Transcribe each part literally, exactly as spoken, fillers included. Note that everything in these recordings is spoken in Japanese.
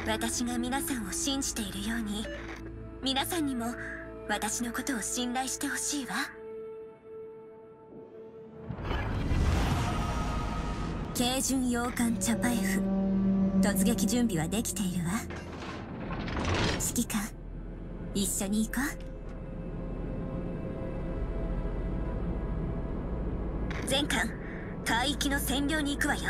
私が皆さんを信じているように、皆さんにも私のことを信頼してほしいわ。軽巡洋艦チャパエフ、突撃準備はできているわ。指揮官、一緒に行こう。全艦海域の占領に行くわよ。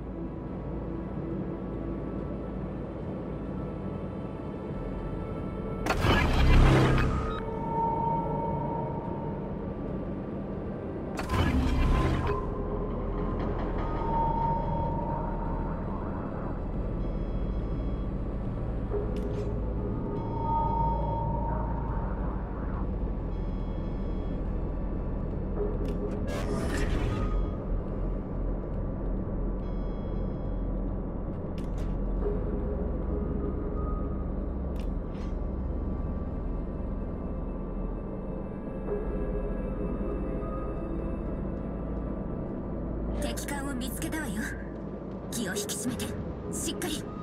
敵艦を見つけたわよ。気を引き締めて、しっかり。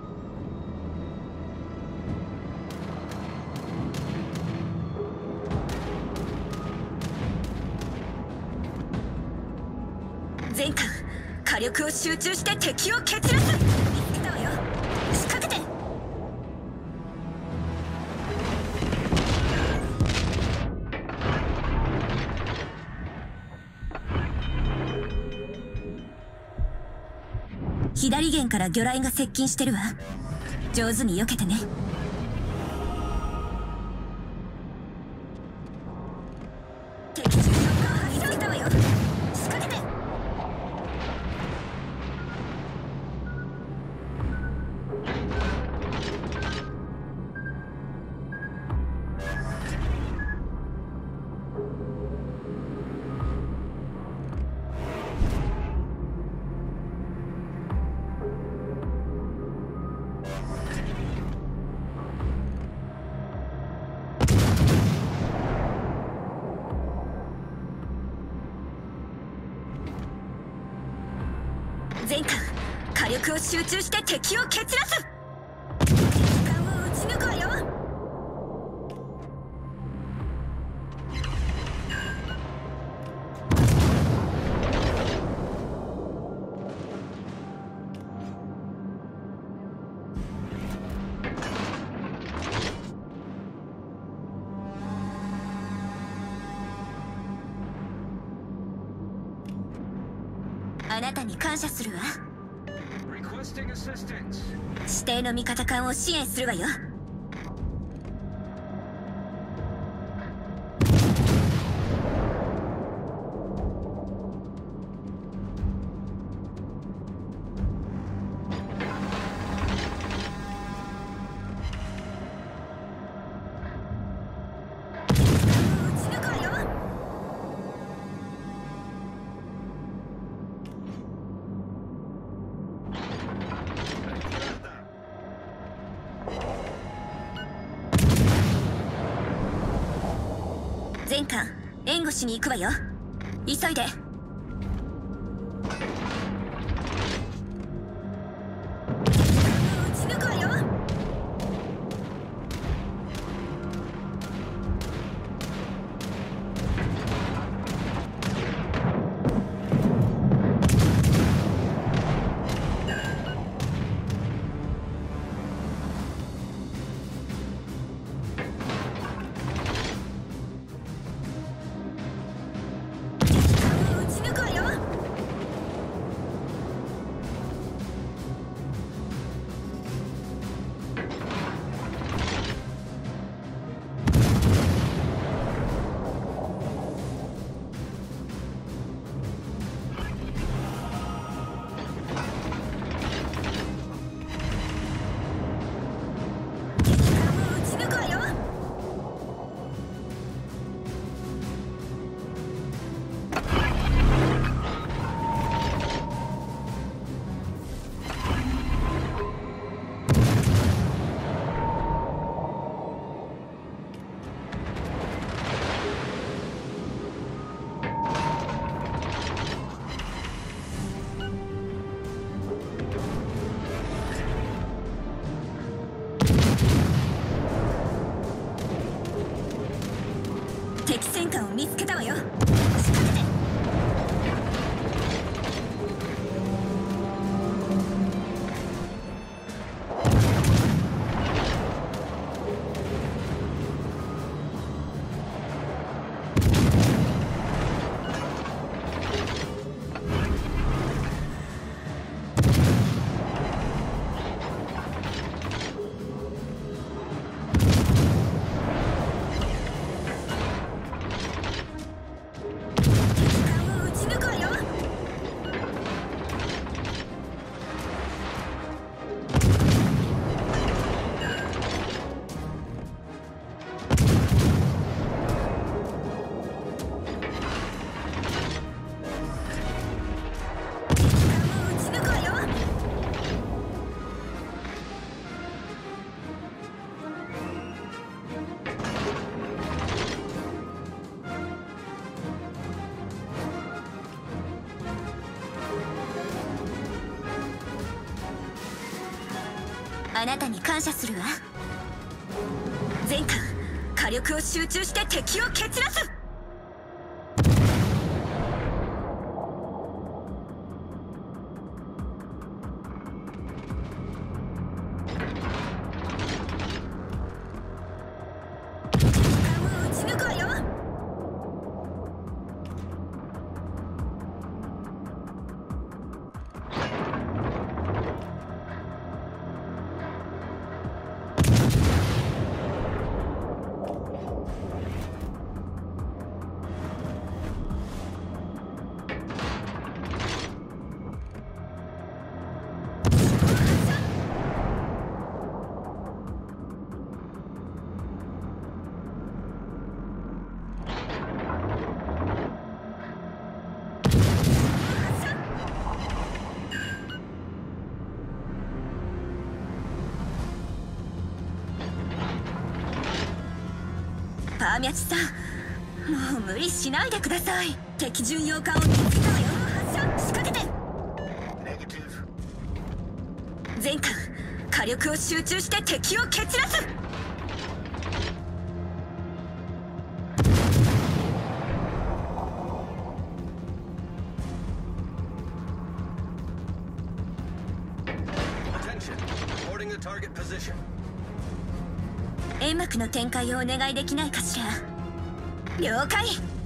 全艦火力を集中して敵を蹴散らす。見つけたわよ。仕掛けて。左舷から魚雷が接近してるわ。上手に避けてね。敵中将艦見つけたわよ。仕掛けて。全艦火力を集中して敵を蹴散らす。敵艦を撃ち抜くわよ。あなたに感謝するわ。指定の味方艦を支援するわよ。全艦援護しに行くわよ。急いで。撃ち抜くわよ。撃あなたに感謝するわ。全艦火力を集中して敵を蹴散らす。パーミャチさん、もう無理しないでください。敵巡洋艦を見つけたわよ。発射仕掛けて。全艦火力を集中して敵を蹴散らす。煙幕の展開をお願いできないかしら。了解。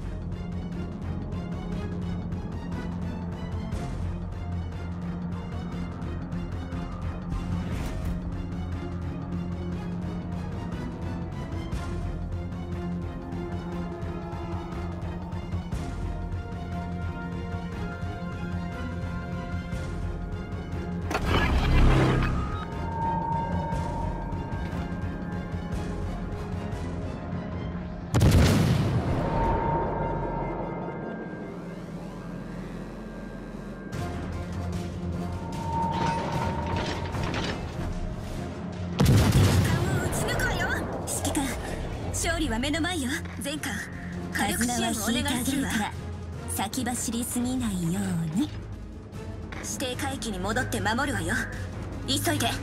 勝利は目の前よ。全艦火力支援をお願いするわ。先走りすぎないように。指定海域に戻って守るわよ。急いで。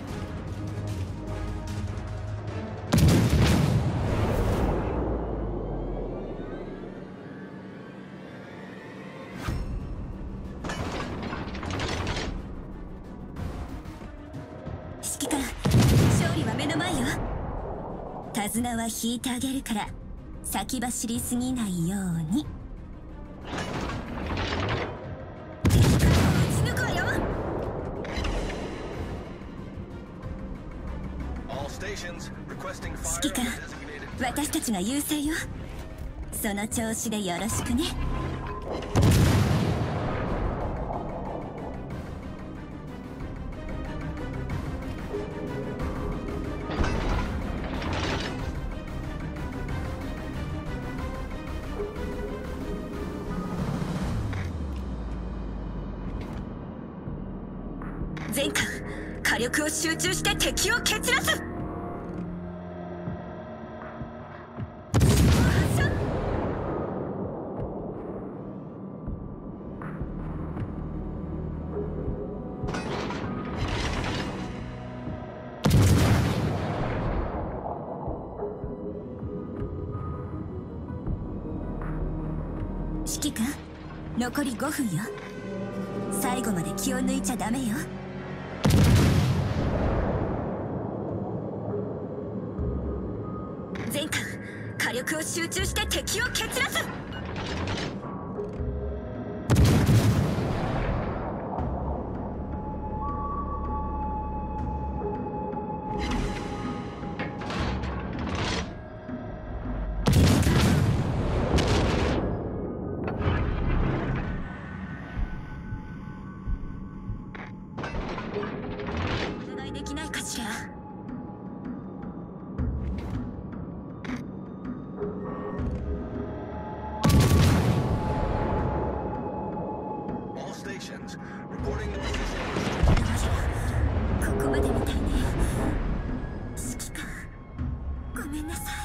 指揮官、勝利は目の前よ。手綱は引いてあげるから先走りすぎないように。敵艦を撃ち抜くわよ。指揮官、私たちが優勢よ。その調子でよろしくね。全艦火力を集中して敵を蹴散らす。指揮官、残りごふんよ。最後まで気を抜いちゃダメよ。全艦火力を集中して敵を蹴散らす。お願いできないかしら。ここまでみたいね。指揮官、ごめんなさい。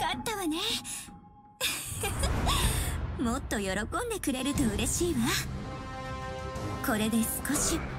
かったわね。もっと喜んでくれると嬉しいわ。これで少し